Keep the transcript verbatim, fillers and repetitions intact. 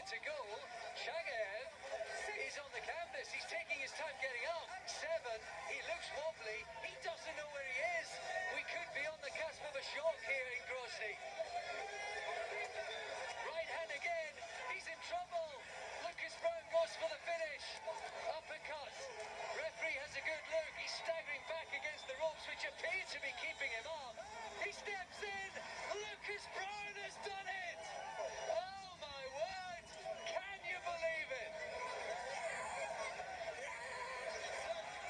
to go. Chagaev is on the canvas. He's taking his time getting up. Seven. He looks wobbly. He doesn't know where he is. We could be on the cusp of a shock here in Grozny. Right hand again. He's in trouble. Lucas Browne goes for the finish. Uppercut. Referee has a good look. He's staggering back against the ropes, which appear to be keeping him up. He steps in. Lucas Browne has done it.